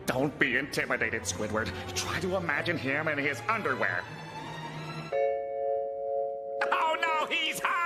Don't be intimidated, Squidward. Try to imagine him in his underwear. Oh no, he's hot!